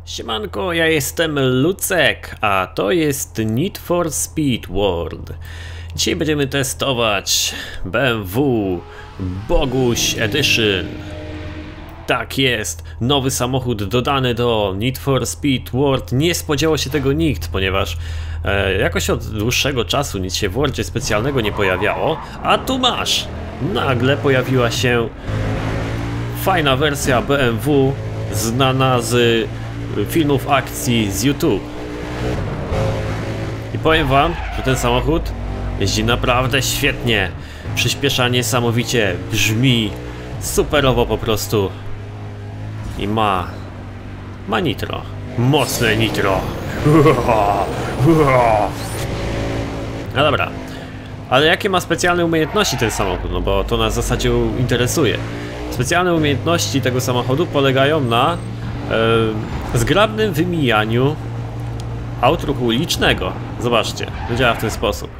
Siemanko, ja jestem Lucek, a to jest Need for Speed World. Dzisiaj będziemy testować BMW Boguś Edition. Tak jest, nowy samochód dodany do Need for Speed World. Nie spodziewał się tego nikt, ponieważ jakoś od dłuższego czasu nic się w Worldzie specjalnego nie pojawiało. A tu masz! Nagle pojawiła się fajna wersja BMW, znana z filmów akcji z YouTube. I powiem wam, że ten samochód jeździ naprawdę świetnie. Przyspiesza niesamowicie, brzmi superowo po prostu. I ma nitro. Mocne nitro. No dobra. Ale jakie ma specjalne umiejętności ten samochód? No bo to nas w zasadzie interesuje. Specjalne umiejętności tego samochodu polegają na zgrabnym wymijaniu aut ruchu ulicznego. Zobaczcie, to działa w ten sposób.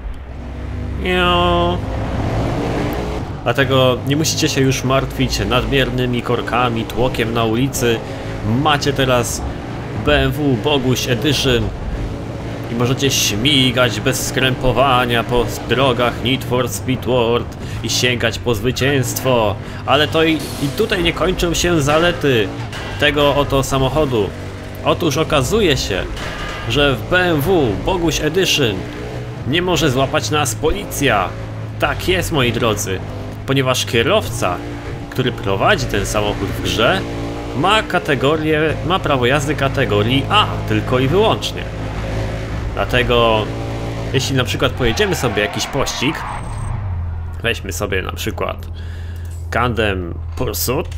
Dlatego nie musicie się już martwić nadmiernymi korkami, tłokiem na ulicy. Macie teraz BMW Boguś Edition i możecie śmigać bez skrępowania po drogach Need for Speed World i sięgać po zwycięstwo. Ale to i tutaj nie kończą się zalety tego oto samochodu. Otóż okazuje się, że w BMW Boguś Edition nie może złapać nas policja. Tak jest, moi drodzy, ponieważ kierowca, który prowadzi ten samochód w grze, ma prawo jazdy kategorii A, tylko i wyłącznie. Dlatego, jeśli na przykład pojedziemy sobie jakiś pościg, weźmy sobie na przykład Tandem Pursuit,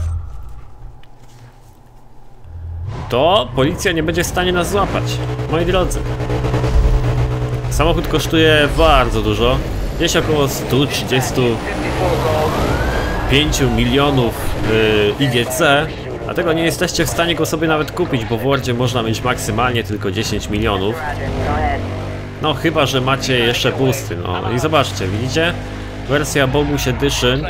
to policja nie będzie w stanie nas złapać, moi drodzy. Samochód kosztuje bardzo dużo, gdzieś około 135 milionów IGC, dlatego nie jesteście w stanie go sobie nawet kupić, bo w Wordzie można mieć maksymalnie tylko 10 milionów. No chyba, że macie jeszcze boosty, no i zobaczcie, widzicie? Wersja Boguś Edition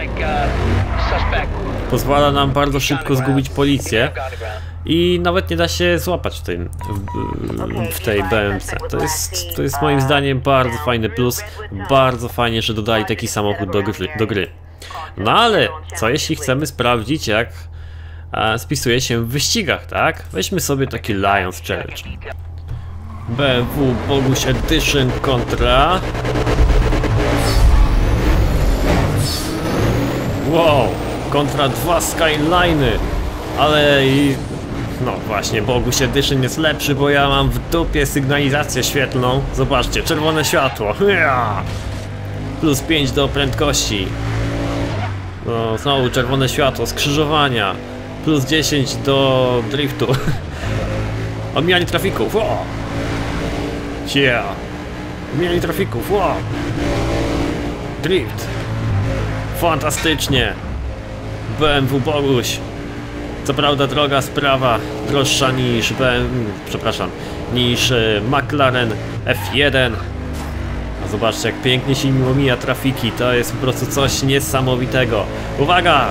pozwala nam bardzo szybko zgubić policję i nawet nie da się złapać w tej BMC. To jest moim zdaniem bardzo fajny plus, bardzo fajnie, że dodali taki samochód do gry. No ale co jeśli chcemy sprawdzić, jak spisuje się w wyścigach, tak? Weźmy sobie taki Lions Challenge. BMW Boguś Edition kontra... Wow! Kontra dwa Skyline'y! Ale i... No właśnie, Boguś Edition jest lepszy, bo ja mam w dupie sygnalizację świetlną. Zobaczcie, czerwone światło. Plus 5 do prędkości. No, znowu czerwone światło, skrzyżowania. Plus 10 do driftu. Omijanie trafików. Yeah. Omijanie trafików. Drift. Fantastycznie. BMW Boguś. Co prawda droga sprawa droższa niż niż McLaren F1. A zobaczcie, jak pięknie się nim omija trafiki. To jest po prostu coś niesamowitego. Uwaga!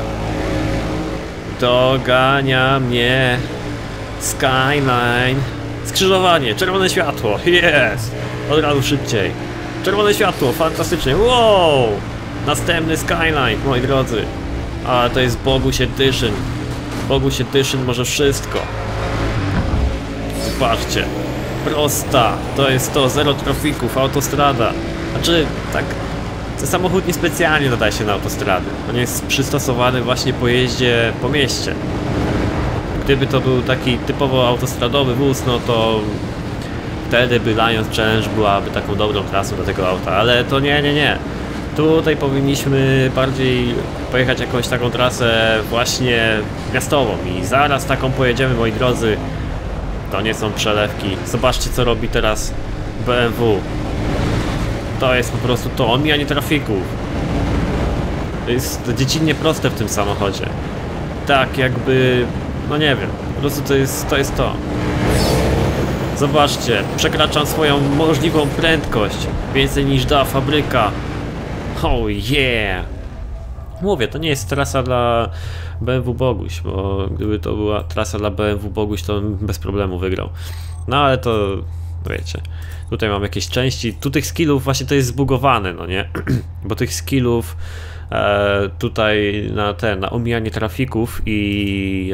Dogania mnie Skyline. Skrzyżowanie, czerwone światło. Jest! Od razu szybciej. Czerwone światło, fantastycznie. Wow! Następny Skyline, moi drodzy. A to jest Boguś Edition. Boguś Edition może wszystko. Zobaczcie. Prosta. To jest to, zero trafików, autostrada. Znaczy, tak, ten samochód niespecjalnie nadaje się na autostrady. On jest przystosowany właśnie po jeździe po mieście. Gdyby to był taki typowo autostradowy wóz, no to wtedy by Lions Challenge byłaby taką dobrą trasą do tego auta, ale to nie. Tutaj powinniśmy bardziej pojechać jakąś taką trasę właśnie miastową i zaraz taką pojedziemy, moi drodzy. To nie są przelewki. Zobaczcie, co robi teraz BMW. To jest po prostu to, omijanie trafików. To jest dziecinnie proste w tym samochodzie. Tak jakby, no nie wiem, po prostu to jest to. Zobaczcie, przekraczam swoją możliwą prędkość. Więcej niż da fabryka. Oh yeah! Mówię, to nie jest trasa dla BMW Boguś, bo gdyby to była trasa dla BMW Boguś, to bym bez problemu wygrał. No ale to, wiecie, tutaj mam jakieś części, tu tych skillów właśnie to jest zbugowane, no nie? Bo tych skillów tutaj na omijanie trafików i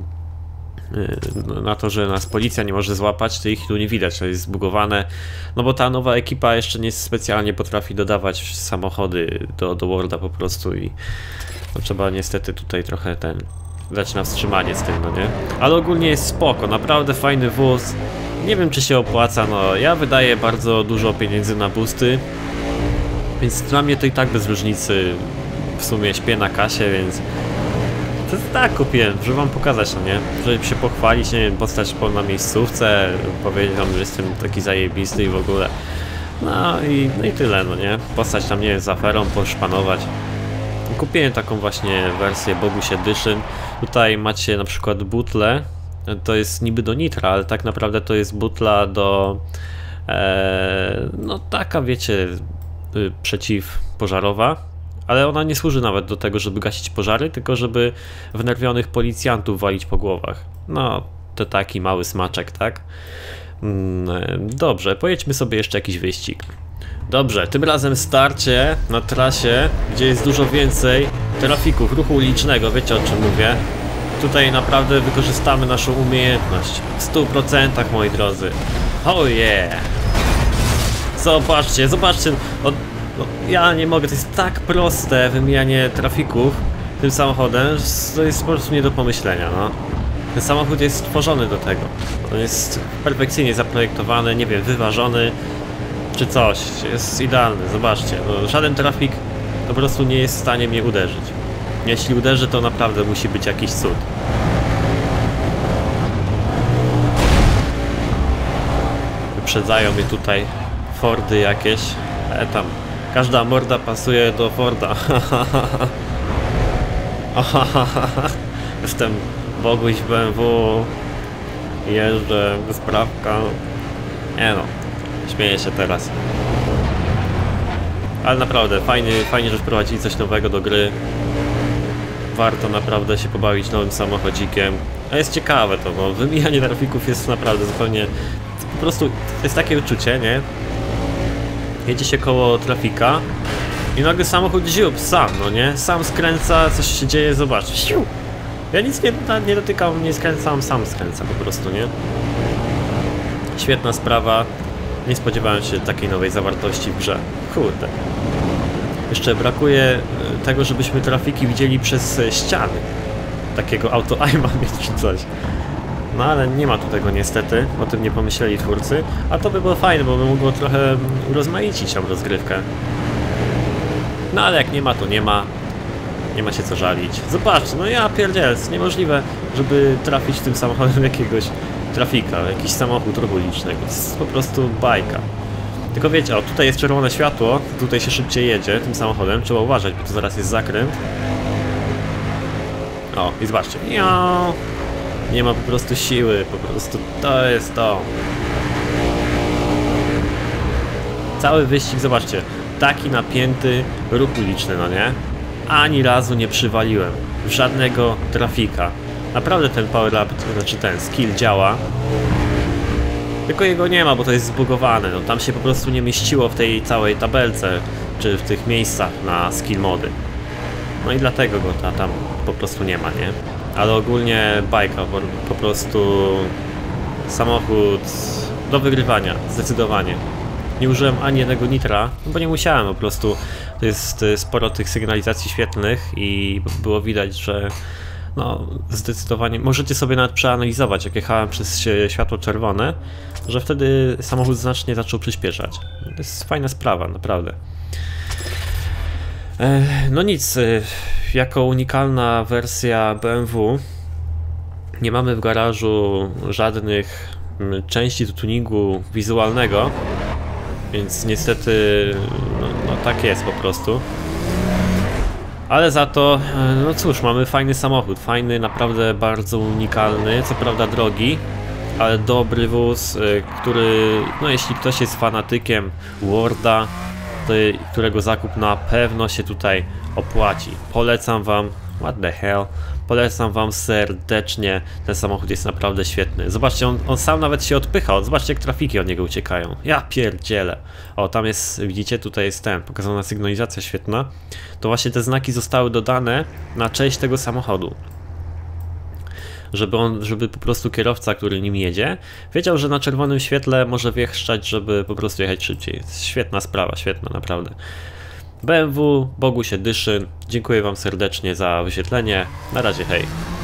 na to, że nas policja nie może złapać, to ich tu nie widać, to jest zbugowane, no bo ta nowa ekipa jeszcze nie specjalnie potrafi dodawać samochody do Worlda po prostu i no, trzeba niestety tutaj trochę dać na wstrzymanie z tym, no nie? Ale ogólnie jest spoko, naprawdę fajny wóz, nie wiem czy się opłaca, no ja wydaję bardzo dużo pieniędzy na boosty, więc dla mnie to i tak bez różnicy, w sumie śpię na kasie, więc to tak kupiłem, żeby wam pokazać, no nie? Żeby się pochwalić, nie wiem, postać na miejscówce, powiedzieć wam, że jestem taki zajebisty i w ogóle. No i tyle, no nie? Postać tam, nie wiem, z aferą poszpanować. Kupiłem taką właśnie wersję Boguś Edition. Tutaj macie na przykład butlę, to jest niby do nitra, ale tak naprawdę to jest butla do... no taka, wiecie, przeciwpożarowa. Ale ona nie służy nawet do tego, żeby gasić pożary, tylko żeby wnerwionych policjantów walić po głowach. No, to taki mały smaczek, tak? Dobrze, pojedźmy sobie jeszcze jakiś wyścig. Dobrze, tym razem starcie na trasie, gdzie jest dużo więcej trafików, ruchu ulicznego, wiecie o czym mówię. Tutaj naprawdę wykorzystamy naszą umiejętność w 100%, moi drodzy. Oh yeah! Zobaczcie, zobaczcie! No, ja nie mogę, to jest tak proste wymijanie trafików tym samochodem, że to jest po prostu nie do pomyślenia, no. Ten samochód jest stworzony do tego. On jest perfekcyjnie zaprojektowany, nie wiem, wyważony czy coś. Jest idealny, zobaczcie. No, żaden trafik po prostu nie jest w stanie mnie uderzyć. Jeśli uderzy, to naprawdę musi być jakiś cud. Wyprzedzają mnie tutaj Fordy jakieś. Tam każda morda pasuje do Forda. Jestem Boguś BMW. Jeżdżę bez prawka. Nie no, śmieję się teraz. Ale naprawdę fajnie, że wprowadzili coś nowego do gry. Warto naprawdę się pobawić nowym samochodzikiem. A jest ciekawe to, bo wymijanie trafików jest naprawdę zupełnie... Po prostu jest takie uczucie, nie? Jedzie się koło trafika i nagle samochód ziup, sam, no nie? Sam skręca, coś się dzieje, zobacz. Siu! Ja nic nie dotykam, nie skręcam, sam skręca po prostu, nie? Świetna sprawa. Nie spodziewałem się takiej nowej zawartości w grze. Kurde. Jeszcze brakuje tego, żebyśmy trafiki widzieli przez ściany. Takiego auto-aima mieć czy coś. No ale nie ma tu tego niestety, o tym nie pomyśleli twórcy. A to by było fajne, bo by mogło trochę urozmaicić tą rozgrywkę. No ale jak nie ma, to nie ma. Nie ma się co żalić. Zobaczcie, no ja pierdzielę, jest niemożliwe, żeby trafić tym samochodem jakiegoś trafika, jakiś samochód ruchu ulicznego. To jest po prostu bajka. Tylko wiecie, o tutaj jest czerwone światło, tutaj się szybciej jedzie tym samochodem, trzeba uważać, bo to zaraz jest zakręt. O, i zobaczcie. Nie ma po prostu siły, po prostu to jest to. Cały wyścig, zobaczcie, taki napięty ruch uliczny, no nie? Ani razu nie przywaliłem w żadnego trafika. Naprawdę ten power up, znaczy ten skill działa. Tylko jego nie ma, bo to jest zbugowane, no tam się po prostu nie mieściło w tej całej tabelce, czy w tych miejscach na skill mody. No i dlatego go tam po prostu nie ma, nie? Ale ogólnie bajka, po prostu samochód do wygrywania, zdecydowanie. Nie użyłem ani jednego nitra, bo nie musiałem, po prostu to jest sporo tych sygnalizacji świetlnych i było widać, że no zdecydowanie, możecie sobie nawet przeanalizować, jak jechałem przez światło czerwone, że wtedy samochód znacznie zaczął przyspieszać. To jest fajna sprawa, naprawdę. No nic, jako unikalna wersja BMW nie mamy w garażu żadnych części do tuningu wizualnego, więc niestety no tak jest po prostu. Ale za to, no cóż, mamy fajny samochód, fajny, naprawdę bardzo unikalny, co prawda drogi, ale dobry wóz, który, no jeśli ktoś jest fanatykiem Worlda, którego zakup na pewno się tutaj opłaci. Polecam wam, what the hell, Polecam wam serdecznie, ten samochód jest naprawdę świetny. Zobaczcie, on sam nawet się odpycha, zobaczcie jak trafiki od niego uciekają. Ja pierdzielę. O, tam jest, widzicie, tutaj jest pokazana sygnalizacja świetna. To właśnie te znaki zostały dodane na cześć tego samochodu. Żeby po prostu kierowca, który nim jedzie, wiedział, że na czerwonym świetle może wjechać, żeby po prostu jechać szybciej. Jest świetna sprawa, świetna naprawdę. BMW, Boguś Edition. Dziękuję wam serdecznie za wyświetlenie. Na razie, hej.